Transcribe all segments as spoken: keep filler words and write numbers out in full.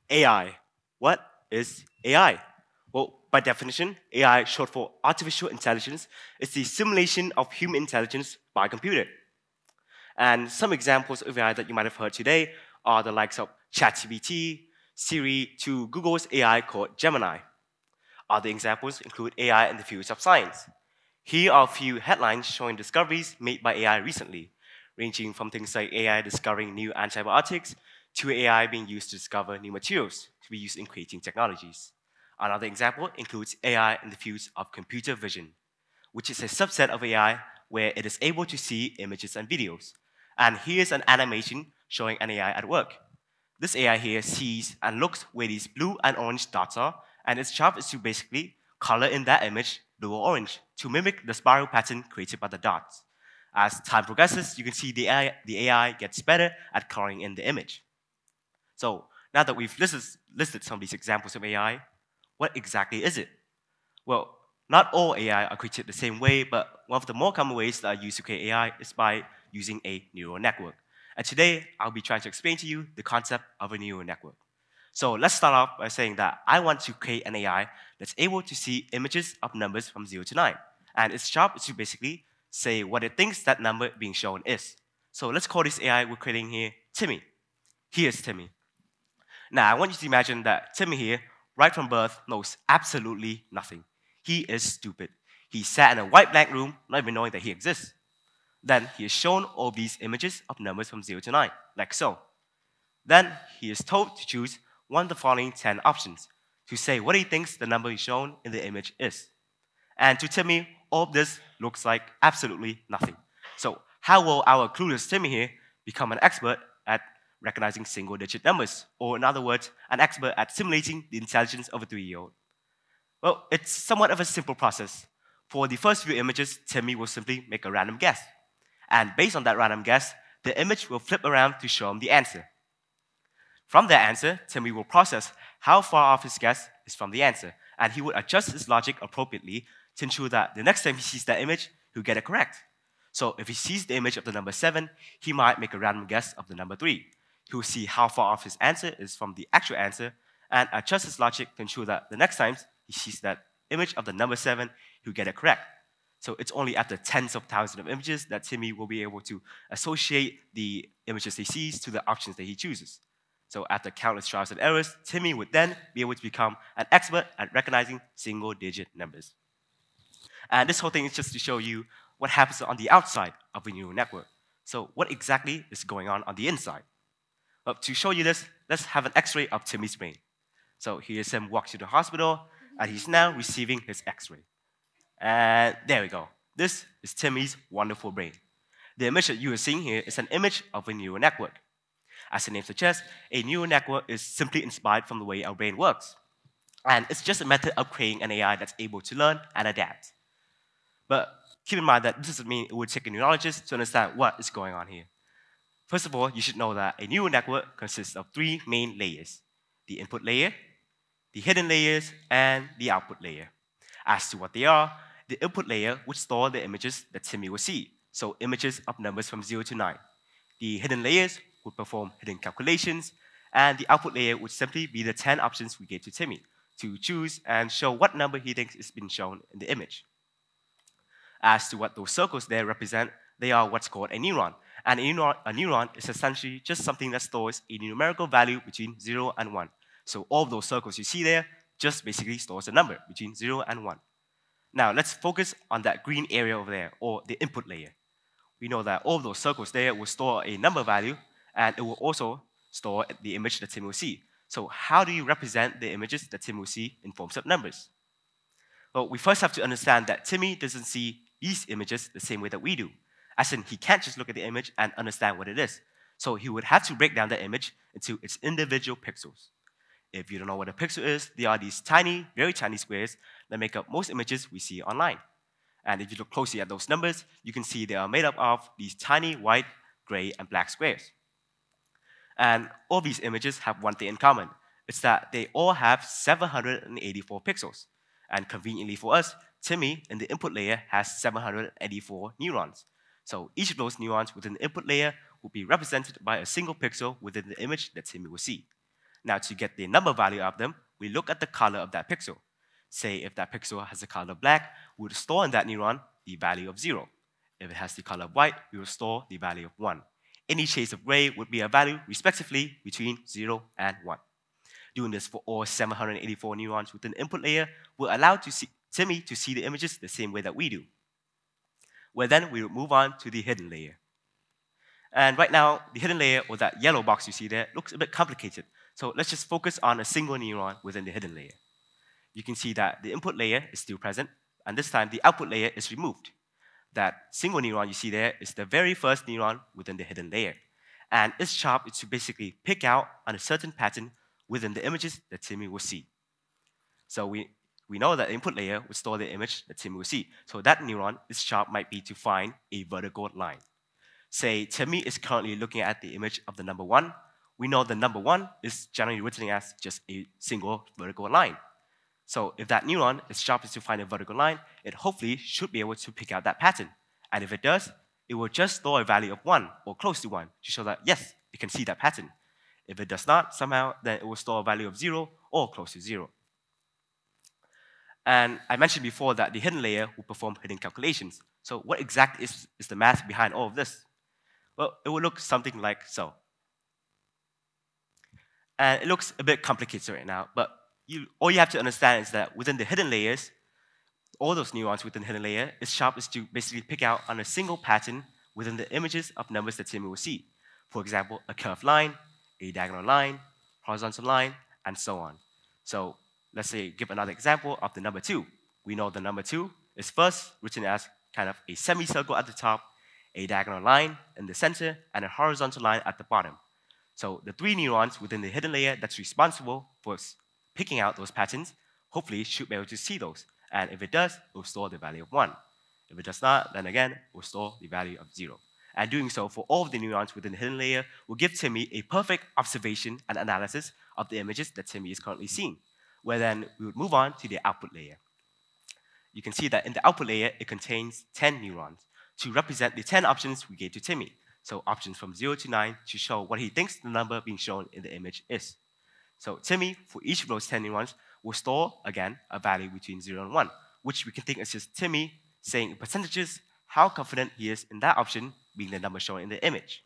A I. What is A I? Well, by definition, A I, short for artificial intelligence, is the simulation of human intelligence by a computer. And some examples of A I that you might have heard today are the likes of ChatGPT, Siri, to Google's A I called Gemini. Other examples include A I in the fields of science. Here are a few headlines showing discoveries made by A I recently, ranging from things like A I discovering new antibiotics to A I being used to discover new materials to be used in creating technologies. Another example includes A I in the fields of computer vision, which is a subset of A I where it is able to see images and videos. And here's an animation showing an A I at work. This A I here sees and looks where these blue and orange dots are, and its job is to basically color in that image blue or orange to mimic the spiral pattern created by the dots. As time progresses, you can see the A I, the A I gets better at coloring in the image. So now that we've listed, listed some of these examples of A I, what exactly is it? Well, not all A I are created the same way, but one of the more common ways that are used to create A I is by using a neural network. And today, I'll be trying to explain to you the concept of a neural network. So let's start off by saying that I want to create an A I that's able to see images of numbers from zero to nine. And its job is to basically say what it thinks that number being shown is. So let's call this A I we're creating here Timmy. Here's Timmy. Now, I want you to imagine that Timmy here, right from birth, knows absolutely nothing. He is stupid. He sat in a white blank room, not even knowing that he exists. Then he is shown all these images of numbers from zero to nine, like so. Then he is told to choose one of the following ten options to say what he thinks the number shown in the image is. And to Timmy, all of this looks like absolutely nothing. So how will our clueless Timmy here become an expert at recognizing single-digit numbers? Or in other words, an expert at simulating the intelligence of a three-year-old? Well, it's somewhat of a simple process. For the first few images, Timmy will simply make a random guess. And based on that random guess, the image will flip around to show him the answer. From that answer, Timmy will process how far off his guess is from the answer, and he would adjust his logic appropriately to ensure that the next time he sees that image, he'll get it correct. So if he sees the image of the number seven, he might make a random guess of the number three. He will see how far off his answer is from the actual answer, and adjust his logic to ensure that the next time he sees that image of the number seven, he'll get it correct. So it's only after tens of thousands of images that Timmy will be able to associate the images he sees to the options that he chooses. So after countless trials and errors, Timmy would then be able to become an expert at recognizing single-digit numbers. And this whole thing is just to show you what happens on the outside of a neural network. So what exactly is going on on the inside? Well, to show you this, let's have an X-ray of Timmy's brain. So here's him walk to the hospital, and he's now receiving his X-ray. And there we go. This is Timmy's wonderful brain. The image that you are seeing here is an image of a neural network. As the name suggests, a neural network is simply inspired from the way our brain works. And it's just a method of creating an A I that's able to learn and adapt. But keep in mind that this doesn't mean it would take a neurologist to understand what is going on here. First of all, you should know that a neural network consists of three main layers: the input layer, the hidden layers, and the output layer. As to what they are, the input layer would store the images that Timmy will see, so images of numbers from zero to nine. The hidden layers would perform hidden calculations, and the output layer would simply be the ten options we gave to Timmy to choose and show what number he thinks is being shown in the image. As to what those circles there represent, they are what's called a neuron. And a neuron, a neuron is essentially just something that stores a numerical value between zero and one. So all of those circles you see there just basically stores a number between zero and one. Now let's focus on that green area over there, or the input layer. We know that all of those circles there will store a number value, and it will also store the image that Tim will see. So how do you represent the images that Tim will see in forms of numbers? Well, we first have to understand that Timmy doesn't see these images the same way that we do. As in, he can't just look at the image and understand what it is. So he would have to break down the image into its individual pixels. If you don't know what a pixel is, they are these tiny, very tiny squares that make up most images we see online. And if you look closely at those numbers, you can see they are made up of these tiny white, gray, and black squares. And all these images have one thing in common. It's that they all have seven hundred eighty-four pixels. And conveniently for us, Timmy in the input layer has seven hundred eighty-four neurons. So each of those neurons within the input layer will be represented by a single pixel within the image that Timmy will see. Now, to get the number value of them, we look at the color of that pixel. Say if that pixel has the color of black, we would store in that neuron the value of zero. If it has the color of white, we will store the value of one. Any shades of gray would be a value, respectively, between zero and one. Doing this for all seven hundred eighty-four neurons within the input layer will allow to see, Timmy to see the images the same way that we do. Well, then we will move on to the hidden layer. And right now, the hidden layer, or that yellow box you see there, looks a bit complicated. So let's just focus on a single neuron within the hidden layer. You can see that the input layer is still present, and this time the output layer is removed. That single neuron you see there is the very first neuron within the hidden layer. And its job is to basically pick out on a certain pattern within the images that Timmy will see. So we, we know that the input layer will store the image that Timmy will see. So that neuron, its job might be to find a vertical line. Say Timmy is currently looking at the image of the number one. We know the number one is generally written as just a single vertical line. So if that neuron, its job is to find a vertical line, it hopefully should be able to pick out that pattern. And if it does, it will just store a value of one or close to one to show that, yes, it can see that pattern. If it does not, somehow, then it will store a value of zero or close to zero. And I mentioned before that the hidden layer will perform hidden calculations. So what exactly is, is the math behind all of this? Well, it will look something like so. And it looks a bit complicated right now, but you, all you have to understand is that within the hidden layers, all those neurons within the hidden layer, its job is to basically pick out on a single pattern within the images of numbers that Timmy will see. For example, a curved line, a diagonal line, horizontal line, and so on. So let's say, give another example of the number two. We know the number two is first written as kind of a semicircle at the top, a diagonal line in the center, and a horizontal line at the bottom. So the three neurons within the hidden layer that's responsible for picking out those patterns hopefully should be able to see those. And if it does, it will store the value of one. If it does not, then again, it will store the value of zero. And doing so for all of the neurons within the hidden layer will give Timmy a perfect observation and analysis of the images that Timmy is currently seeing, where then we would move on to the output layer. You can see that in the output layer, it contains ten neurons to represent the ten options we gave to Timmy. So options from zero to nine to show what he thinks the number being shown in the image is. So Timmy, for each of those ten neurons, will store, again, a value between zero and one, which we can think as just Timmy saying in percentages how confident he is in that option being the number shown in the image.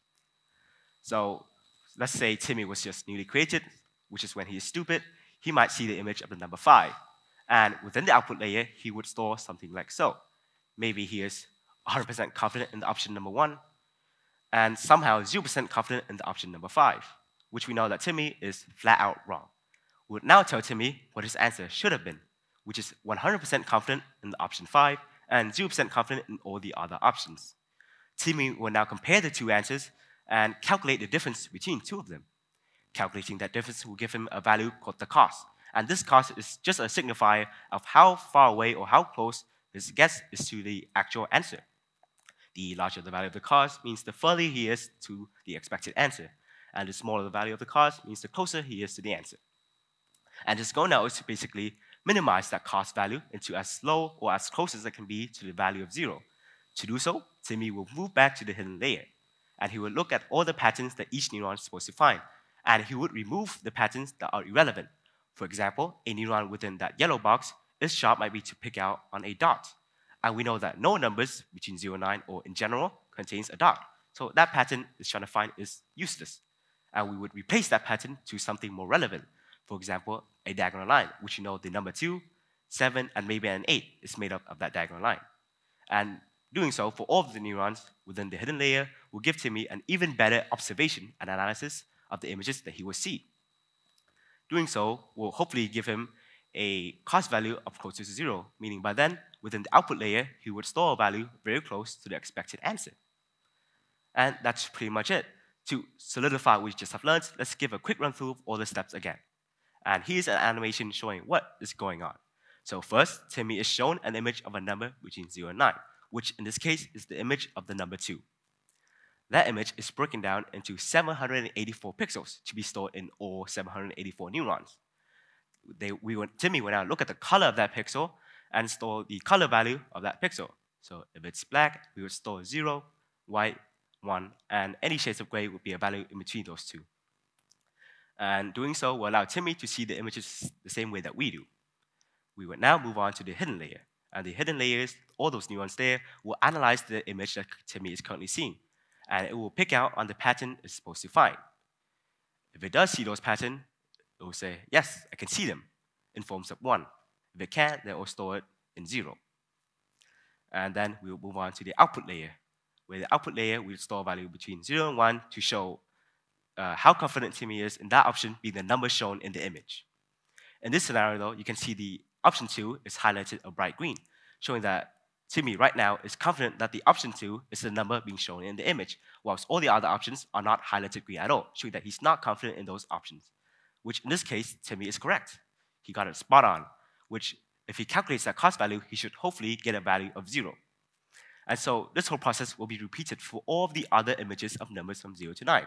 So let's say Timmy was just newly created, which is when he is stupid. He might see the image of the number five. And within the output layer, he would store something like so. Maybe he is one hundred percent confident in the option number one, and somehow zero percent confident in the option number five, which we know that Timmy is flat out wrong. We would now tell Timmy what his answer should have been, which is one hundred percent confident in the option five and zero percent confident in all the other options. Timmy will now compare the two answers and calculate the difference between two of them. Calculating that difference will give him a value called the cost. And this cost is just a signifier of how far away or how close his guess is to the actual answer. The larger the value of the cost means the further he is to the expected answer. And the smaller the value of the cost means the closer he is to the answer. And his goal now is to basically minimize that cost value into as low or as close as it can be to the value of zero. To do so, Timmy will move back to the hidden layer, and he will look at all the patterns that each neuron is supposed to find, and he would remove the patterns that are irrelevant. For example, a neuron within that yellow box, its job might be to pick out on a dot. And we know that no numbers between zero and nine or in general contains a dot. So that pattern it's trying to find is useless. And we would replace that pattern to something more relevant. For example, a diagonal line, which you know the number two, seven, and maybe an eight is made up of that diagonal line. And doing so for all of the neurons within the hidden layer will give Timmy an even better observation and analysis of the images that he will see. Doing so will hopefully give him a cost value of close to zero, meaning by then, within the output layer, he would store a value very close to the expected answer. And that's pretty much it. To solidify what we just have learned, let's give a quick run through of all the steps again. And here's an animation showing what is going on. So first, Timmy is shown an image of a number between zero and nine, which in this case is the image of the number two. That image is broken down into seven hundred eighty-four pixels to be stored in all seven hundred eighty-four neurons. They, we went, Timmy will now look at the color of that pixel and store the color value of that pixel. So if it's black, we would store zero, white, one, and any shades of gray would be a value in between those two. And doing so will allow Timmy to see the images the same way that we do. We will now move on to the hidden layer. And the hidden layers, all those neurons there, will analyze the image that Timmy is currently seeing. And it will pick out on the pattern it's supposed to find. If it does see those patterns, it will say, yes, I can see them, in forms of one. If it can't, then it will store it in zero. And then we will move on to the output layer, where the output layer will store value between zero and one to show uh, how confident Timmy is in that option being the number shown in the image. In this scenario, though, you can see the option two is highlighted a bright green, showing that Timmy right now is confident that the option two is the number being shown in the image, whilst all the other options are not highlighted green at all, showing that he's not confident in those options, which in this case, Timmy is correct. He got it spot on, which if he calculates that cost value, he should hopefully get a value of zero. And so this whole process will be repeated for all of the other images of numbers from zero to nine.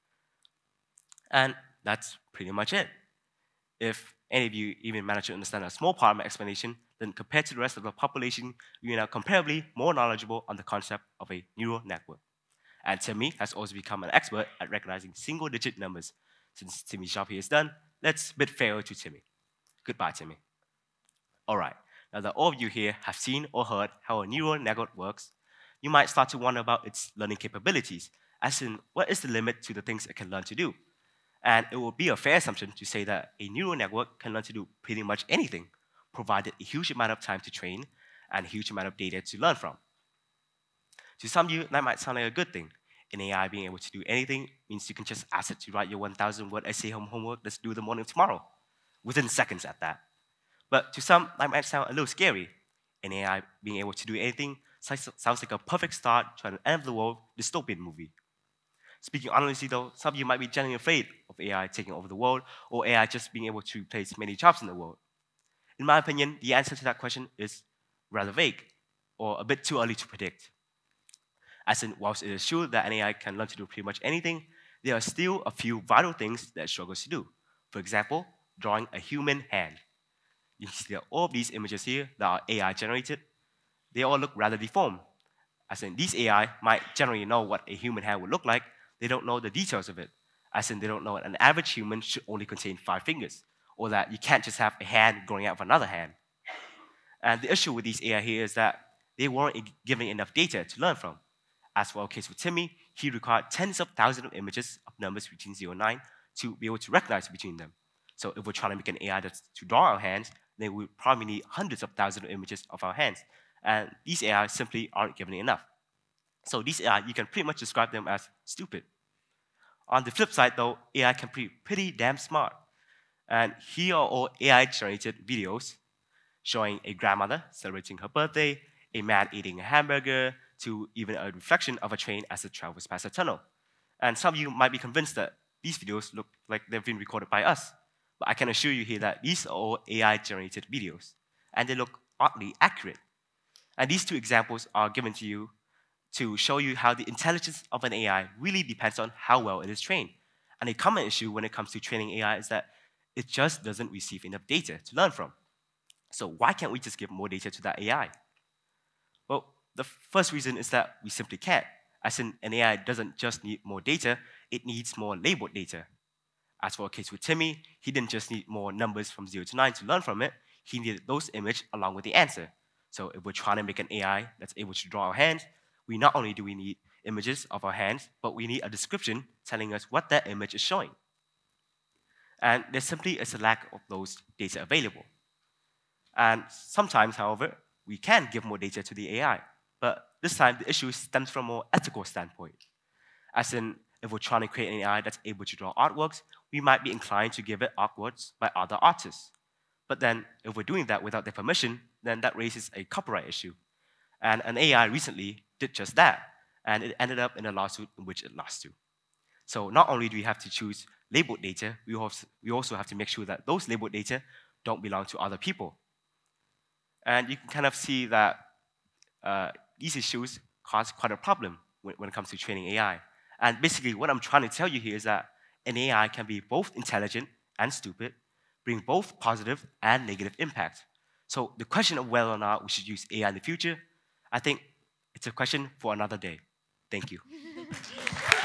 And that's pretty much it. If any of you even manage to understand a small part of my explanation, then compared to the rest of the population, you are now comparably more knowledgeable on the concept of a neural network. And Timmy has also become an expert at recognizing single-digit numbers. Since Timmy's job here is done, let's bid farewell to Timmy. Goodbye, Timmy. All right, now that all of you here have seen or heard how a neural network works, you might start to wonder about its learning capabilities, as in, what is the limit to the things it can learn to do? And it would be a fair assumption to say that a neural network can learn to do pretty much anything, provided a huge amount of time to train and a huge amount of data to learn from. To some of you, that might sound like a good thing. An A I being able to do anything means you can just ask it to write your one thousand word essay home homework that's due the morning of tomorrow, within seconds at that. But to some, that might sound a little scary. An A I being able to do anything sounds like a perfect start to an end-of-the-world dystopian movie. Speaking honestly, though, some of you might be genuinely afraid of A I taking over the world, or A I just being able to replace many jobs in the world. In my opinion, the answer to that question is rather vague, or a bit too early to predict. As in, whilst it is true that an A I can learn to do pretty much anything, there are still a few vital things that it struggles to do. For example, drawing a human hand. You can see that all of these images here that are A I generated, they all look rather deformed. As in, these A I might generally know what a human hand would look like, they don't know the details of it. As in, they don't know that an average human should only contain five fingers, or that you can't just have a hand growing out of another hand. And the issue with these A I here is that they weren't given enough data to learn from. As for our case with Timmy, he required tens of thousands of images of numbers between zero and nine to be able to recognize between them. So if we're trying to make an A I that's to draw our hands, then we would probably need hundreds of thousands of images of our hands. And these A I simply aren't given enough. So these A I, you can pretty much describe them as stupid. On the flip side, though, A I can be pretty damn smart. And here are all A I-generated videos showing a grandmother celebrating her birthday, a man eating a hamburger, to even a reflection of a train as it travels past a tunnel. And some of you might be convinced that these videos look like they've been recorded by us. But I can assure you here that these are all A I-generated videos, and they look oddly accurate. And these two examples are given to you to show you how the intelligence of an A I really depends on how well it is trained. And a common issue when it comes to training A I is that it just doesn't receive enough data to learn from. So why can't we just give more data to that A I? Well, the first reason is that we simply can't. As in, an A I doesn't just need more data, it needs more labeled data. As for our case with Timmy, he didn't just need more numbers from zero to nine to learn from it, he needed those images along with the answer. So if we're trying to make an A I that's able to draw our hands, we not only do we need images of our hands, but we need a description telling us what that image is showing. And there simply is a lack of those data available. And sometimes, however, we can give more data to the A I, but this time the issue stems from a more ethical standpoint. As in, if we're trying to create an A I that's able to draw artworks, we might be inclined to give it artworks by other artists. But then, if we're doing that without their permission, then that raises a copyright issue. And an A I recently did just that, and it ended up in a lawsuit in which it lost to. So not only do we have to choose labeled data, we also, we also have to make sure that those labeled data don't belong to other people. And you can kind of see that uh, these issues cause quite a problem when, when it comes to training A I. And basically, what I'm trying to tell you here is that an A I can be both intelligent and stupid, bring both positive and negative impact. So the question of whether or not we should use A I in the future, I think it's a question for another day. Thank you.